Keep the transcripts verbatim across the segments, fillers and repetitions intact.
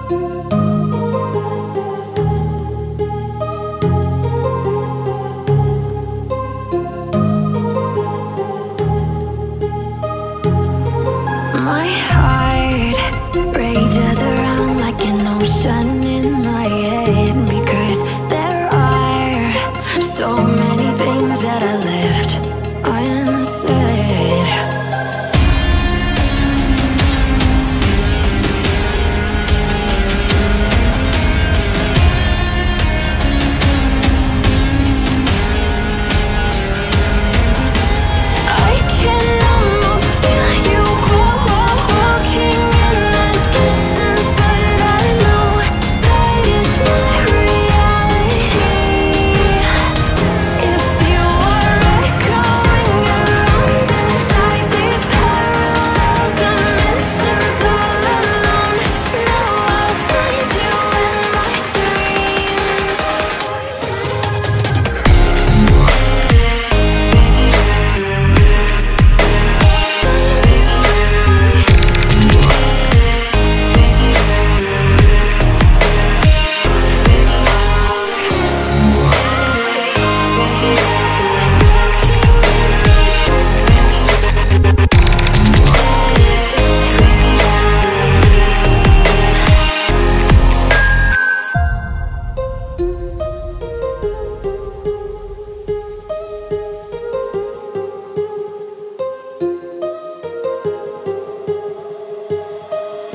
My heart rages around like an ocean in my head, because there are so many things that I left unsaid. I can almost feel you walking in the distance, but I know that it's not reality. If you are echoing around inside these parallel dimensions all alone, now I'll find you in my dreams.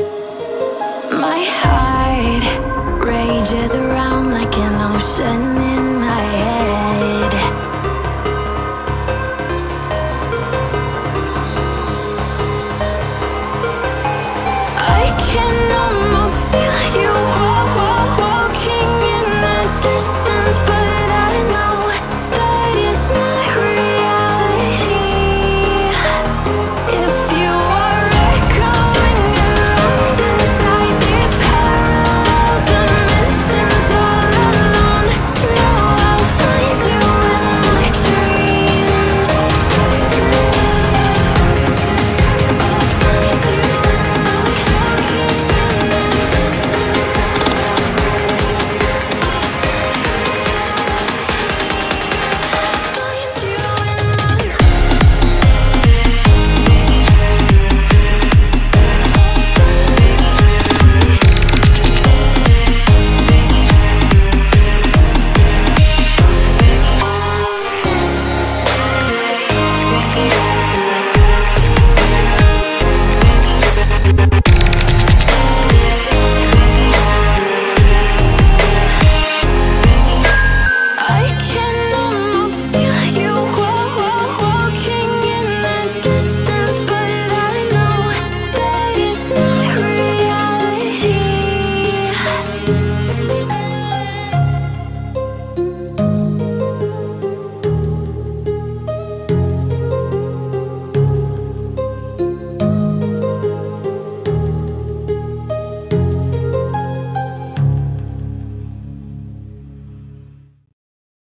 My heart rages around like an ocean